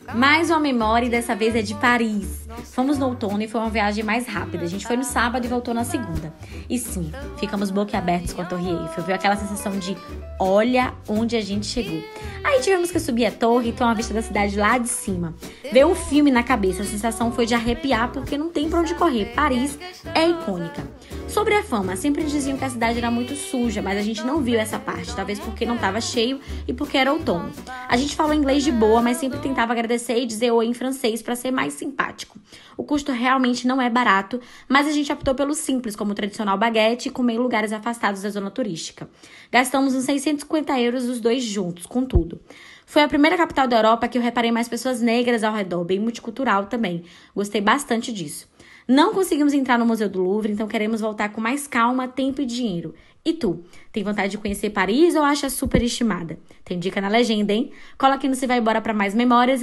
Mais uma memória e dessa vez é de Paris. Fomos no outono e foi uma viagem mais rápida. A gente foi no sábado e voltou na segunda. E sim, ficamos boquiabertos com a Torre Eiffel. Viu aquela sensação de olha onde a gente chegou. Aí tivemos que subir a torre e ter uma vista da cidade lá de cima. Veio um filme na cabeça, a sensação foi de arrepiar porque não tem pra onde correr. Paris é icônica. Sobre a fama, sempre diziam que a cidade era muito suja, mas a gente não viu essa parte, talvez porque não estava cheio e porque era outono. A gente falou inglês de boa, mas sempre tentava agradecer e dizer oi em francês para ser mais simpático. O custo realmente não é barato, mas a gente optou pelo simples, como o tradicional baguete e comer em lugares afastados da zona turística. Gastamos uns 650 euros os dois juntos, com tudo. Foi a primeira capital da Europa que eu reparei mais pessoas negras ao redor, bem multicultural também. Gostei bastante disso. Não conseguimos entrar no Museu do Louvre, então queremos voltar com mais calma, tempo e dinheiro. E tu, tem vontade de conhecer Paris ou acha super estimada? Tem dica na legenda, hein? Cola aqui no Você Vai Embora para mais memórias.